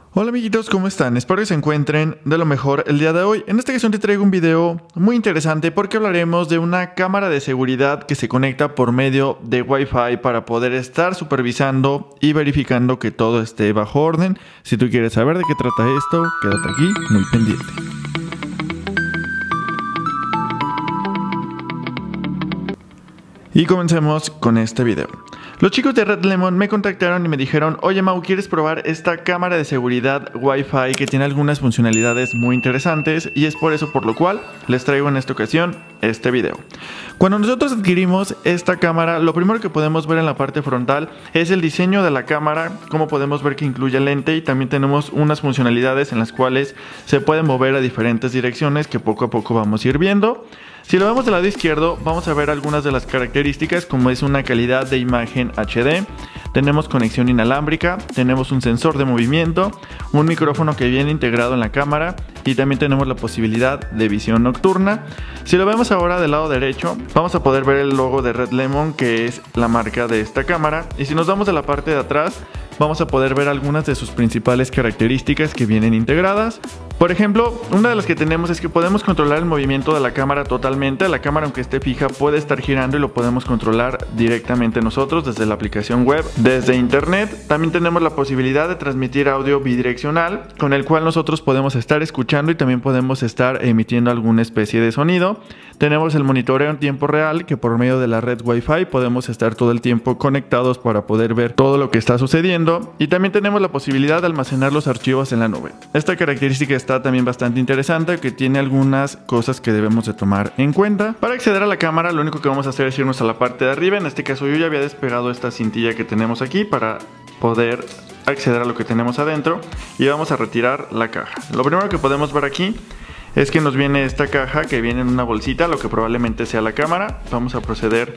Hola amiguitos, ¿cómo están? Espero que se encuentren de lo mejor el día de hoy. En esta ocasión te traigo un video muy interesante porque hablaremos de una cámara de seguridad que se conecta por medio de Wi-Fi para poder estar supervisando y verificando que todo esté bajo orden. Si tú quieres saber de qué trata esto, quédate aquí muy pendiente. Y comencemos con este video. Los chicos de Red Lemon me contactaron y me dijeron: oye Mau, ¿quieres probar esta cámara de seguridad Wi-Fi que tiene algunas funcionalidades muy interesantes? Y es por eso por lo cual les traigo en esta ocasión este video. Cuando nosotros adquirimos esta cámara, lo primero que podemos ver en la parte frontal es el diseño de la cámara, como podemos ver que incluye lente, y también tenemos unas funcionalidades en las cuales se puede mover a diferentes direcciones que poco a poco vamos a ir viendo. Si lo vemos del lado izquierdo, vamos a ver algunas de las características, como es una calidad de imagen HD, tenemos conexión inalámbrica, tenemos un sensor de movimiento, un micrófono que viene integrado en la cámara y también tenemos la posibilidad de visión nocturna. Si lo vemos ahora del lado derecho, vamos a poder ver el logo de Red Lemon, que es la marca de esta cámara, y si nos vamos a la parte de atrás, vamos a poder ver algunas de sus principales características que vienen integradas. Por ejemplo, una de las que tenemos es que podemos controlar el movimiento de la cámara totalmente. La cámara, aunque esté fija, puede estar girando y lo podemos controlar directamente nosotros desde la aplicación web, desde internet. También tenemos la posibilidad de transmitir audio bidireccional, con el cual nosotros podemos estar escuchando y también podemos estar emitiendo alguna especie de sonido. Tenemos el monitoreo en tiempo real, que por medio de la red Wi-Fi podemos estar todo el tiempo conectados para poder ver todo lo que está sucediendo. Y también tenemos la posibilidad de almacenar los archivos en la nube. Esta característica está también bastante interesante, que tiene algunas cosas que debemos de tomar en cuenta. Para acceder a la cámara, lo único que vamos a hacer es irnos a la parte de arriba. En este caso yo ya había despegado esta cintilla que tenemos aquí para poder acceder a lo que tenemos adentro, y vamos a retirar la caja. Lo primero que podemos ver aquí es que nos viene esta caja que viene en una bolsita, lo que probablemente sea la cámara. Vamos a proceder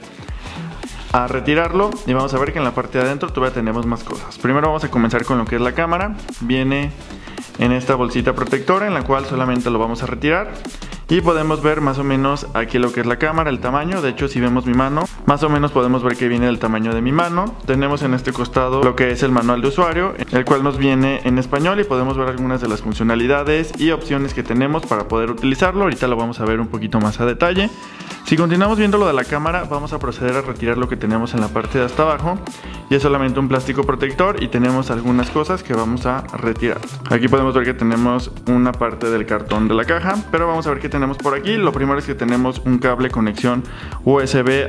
a retirarlo y vamos a ver que en la parte de adentro todavía tenemos más cosas. Primero vamos a comenzar con lo que es la cámara. Viene en esta bolsita protectora, en la cual solamente lo vamos a retirar. Y podemos ver más o menos aquí lo que es la cámara, el tamaño. De hecho, si vemos mi mano, más o menos podemos ver que viene el tamaño de mi mano. Tenemos en este costado lo que es el manual de usuario, el cual nos viene en español, y podemos ver algunas de las funcionalidades y opciones que tenemos para poder utilizarlo. Ahorita lo vamos a ver un poquito más a detalle. Si continuamos viendo lo de la cámara, vamos a proceder a retirar lo que tenemos en la parte de hasta abajo, y es solamente un plástico protector, y tenemos algunas cosas que vamos a retirar. Aquí podemos ver que tenemos una parte del cartón de la caja, pero vamos a ver qué tenemos por aquí. Lo primero es que tenemos un cable conexión USB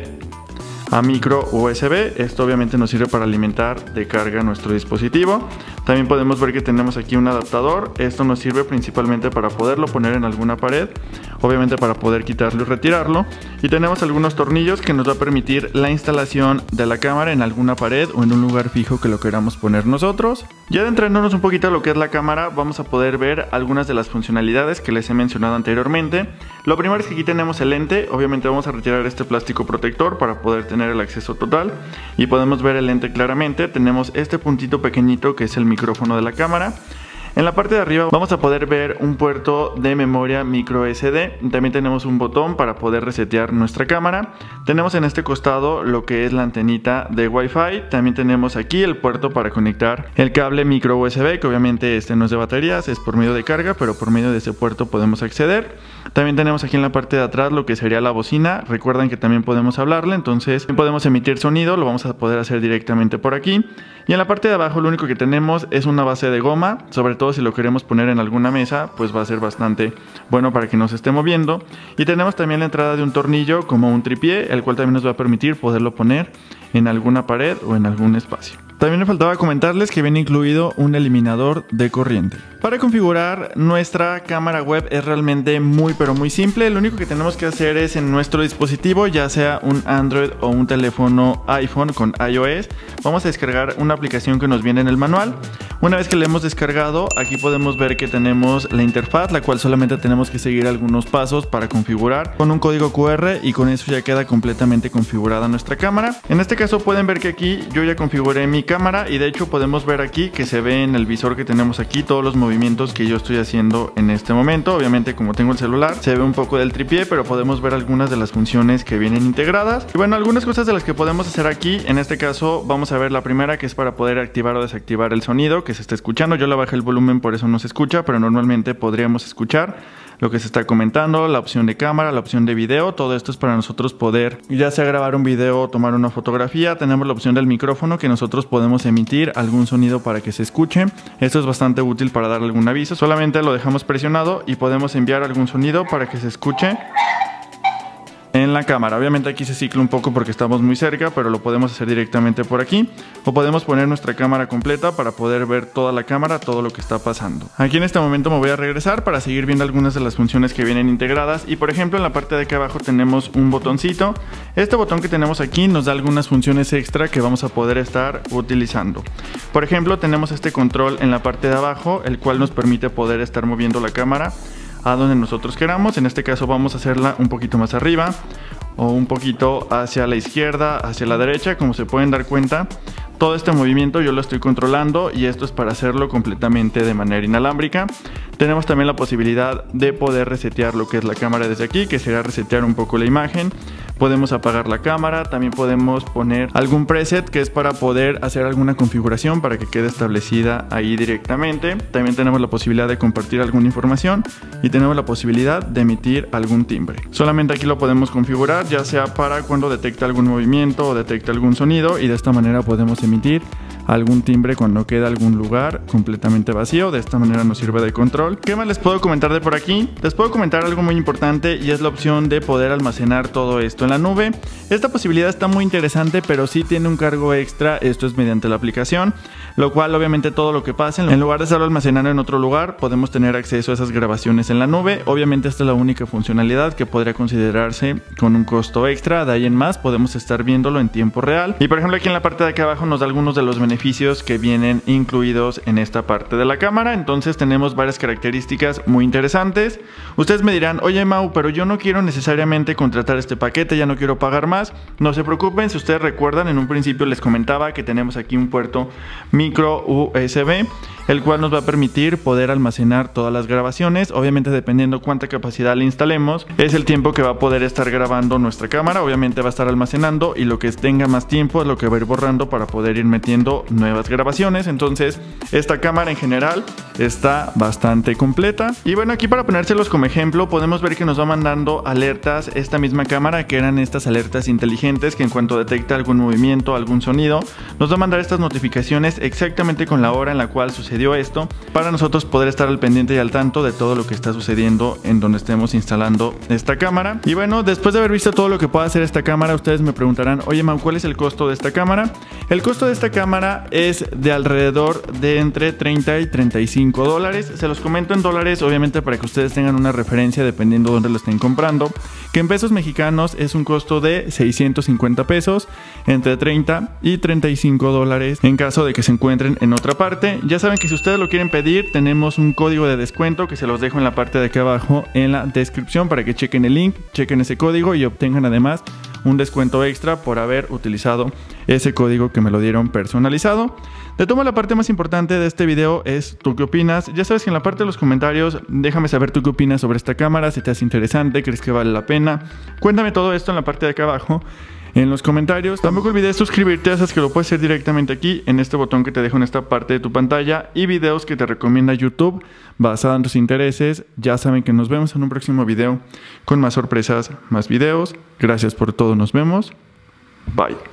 a micro USB. Esto obviamente nos sirve para alimentar de carga nuestro dispositivo. También podemos ver que tenemos aquí un adaptador. Esto nos sirve principalmente para poderlo poner en alguna pared, obviamente para poder quitarlo y retirarlo. Y tenemos algunos tornillos que nos va a permitir la instalación de la cámara en alguna pared o en un lugar fijo que lo queramos poner nosotros. Ya adentrándonos un poquito a lo que es la cámara, vamos a poder ver algunas de las funcionalidades que les he mencionado anteriormente. Lo primero es que aquí tenemos el lente. Obviamente vamos a retirar este plástico protector para poder tener el acceso total, y podemos ver el lente claramente. Tenemos este puntito pequeñito que es el micrófono de la cámara. En la parte de arriba vamos a poder ver un puerto de memoria micro SD. También tenemos un botón para poder resetear nuestra cámara. Tenemos en este costado lo que es la antenita de Wi-Fi. También tenemos aquí el puerto para conectar el cable micro USB, que obviamente este no es de baterías, es por medio de carga, pero por medio de ese puerto podemos acceder. También tenemos aquí en la parte de atrás lo que sería la bocina. Recuerden que también podemos hablarle, entonces podemos emitir sonido. Lo vamos a poder hacer directamente por aquí. Y en la parte de abajo lo único que tenemos es una base de goma. Sobre todo si lo queremos poner en alguna mesa, pues va a ser bastante bueno para que nos esté moviendo. Y tenemos también la entrada de un tornillo como un tripié, el cual también nos va a permitir poderlo poner en alguna pared o en algún espacio. También me faltaba comentarles que viene incluido un eliminador de corriente. Para configurar nuestra cámara web es realmente muy pero muy simple. Lo único que tenemos que hacer es en nuestro dispositivo, ya sea un Android o un teléfono iPhone con iOS, vamos a descargar una aplicación que nos viene en el manual. Una vez que la hemos descargado, aquí podemos ver que tenemos la interfaz, la cual solamente tenemos que seguir algunos pasos para configurar con un código QR, y con eso ya queda completamente configurada nuestra cámara. En este caso pueden ver que aquí yo ya configuré mi cámara, y de hecho podemos ver aquí que se ve en el visor que tenemos aquí todos los movimientos que yo estoy haciendo en este momento. Obviamente, como tengo el celular, se ve un poco del tripié, pero podemos ver algunas de las funciones que vienen integradas. Y bueno, algunas cosas de las que podemos hacer aquí, en este caso vamos a ver la primera, que es para poder activar o desactivar el sonido, que que se está escuchando. Yo le bajé el volumen, por eso no se escucha, pero normalmente podríamos escuchar lo que se está comentando, la opción de cámara, la opción de video. Todo esto es para nosotros poder ya sea grabar un video o tomar una fotografía. Tenemos la opción del micrófono, que nosotros podemos emitir algún sonido para que se escuche. Esto es bastante útil para darle algún aviso. Solamente lo dejamos presionado y podemos enviar algún sonido para que se escuche en la cámara. Obviamente aquí se cicla un poco porque estamos muy cerca, pero lo podemos hacer directamente por aquí, o podemos poner nuestra cámara completa para poder ver toda la cámara, todo lo que está pasando. Aquí en este momento me voy a regresar para seguir viendo algunas de las funciones que vienen integradas. Y por ejemplo, en la parte de aquí abajo tenemos un botoncito. Este botón que tenemos aquí nos da algunas funciones extra que vamos a poder estar utilizando. Por ejemplo, tenemos este control en la parte de abajo, el cual nos permite poder estar moviendo la cámara a donde nosotros queramos. En este caso vamos a hacerla un poquito más arriba o un poquito hacia la izquierda, hacia la derecha. Como se pueden dar cuenta, todo este movimiento yo lo estoy controlando, y esto es para hacerlo completamente de manera inalámbrica. Tenemos también la posibilidad de poder resetear lo que es la cámara desde aquí, que será resetear un poco la imagen. Podemos apagar la cámara, también podemos poner algún preset que es para poder hacer alguna configuración para que quede establecida ahí directamente. También tenemos la posibilidad de compartir alguna información y tenemos la posibilidad de emitir algún timbre. Solamente aquí lo podemos configurar, ya sea para cuando detecte algún movimiento o detecte algún sonido, y de esta manera podemos emitir algún timbre cuando queda algún lugar completamente vacío. De esta manera nos sirve de control. ¿Qué más les puedo comentar de por aquí? Les puedo comentar algo muy importante, y es la opción de poder almacenar todo esto en la nube. Esta posibilidad está muy interesante, pero sí tiene un cargo extra. Esto es mediante la aplicación, lo cual obviamente todo lo que pase, en lugar de estarlo almacenando en otro lugar, podemos tener acceso a esas grabaciones en la nube. Obviamente esta es la única funcionalidad que podría considerarse con un costo extra. De ahí en más podemos estar viéndolo en tiempo real. Y por ejemplo, aquí en la parte de acá abajo nos da algunos de los beneficios que vienen incluidos en esta parte de la cámara. Entonces tenemos varias características muy interesantes. Ustedes me dirán: oye Mau, pero yo no quiero necesariamente contratar este paquete, ya no quiero pagar más. No se preocupen, si ustedes recuerdan, en un principio les comentaba que tenemos aquí un puerto micro USB, el cual nos va a permitir poder almacenar todas las grabaciones. Obviamente, dependiendo cuánta capacidad le instalemos, es el tiempo que va a poder estar grabando nuestra cámara. Obviamente va a estar almacenando, y lo que tenga más tiempo es lo que va a ir borrando para poder ir metiendo nuevas grabaciones. Entonces esta cámara en general está bastante completa. Y bueno, aquí para ponérselos como ejemplo, podemos ver que nos va mandando alertas esta misma cámara, que eran estas alertas inteligentes, que en cuanto detecta algún movimiento, algún sonido, nos va a mandar estas notificaciones exactamente con la hora en la cual sucedió esto, para nosotros poder estar al pendiente y al tanto de todo lo que está sucediendo en donde estemos instalando esta cámara. Y bueno, después de haber visto todo lo que puede hacer esta cámara, ustedes me preguntarán: oye Mau, ¿cuál es el costo de esta cámara? El costo de esta cámara es de alrededor de entre 30 y 35 dólares. Se los comento en dólares, obviamente, para que ustedes tengan una referencia dependiendo de dónde lo estén comprando, que en pesos mexicanos es un costo de 650 pesos, entre 30 y 35 dólares en caso de que se encuentren en otra parte. Ya saben que si ustedes lo quieren pedir, tenemos un código de descuento que se los dejo en la parte de aquí abajo en la descripción, para que chequen el link, chequen ese código y obtengan además un descuento extra por haber utilizado ese código que me lo dieron personalizado. De tomo, la parte más importante de este video es tú qué opinas. Ya sabes que en la parte de los comentarios déjame saber tú qué opinas sobre esta cámara, si te hace interesante, crees que vale la pena. Cuéntame todo esto en la parte de acá abajo en los comentarios. Tampoco olvides suscribirte, ya sabes que lo puedes hacer directamente aquí en este botón que te dejo en esta parte de tu pantalla, y videos que te recomienda YouTube basado en tus intereses. Ya saben que nos vemos en un próximo video con más sorpresas, más videos. Gracias por todo, nos vemos. Bye.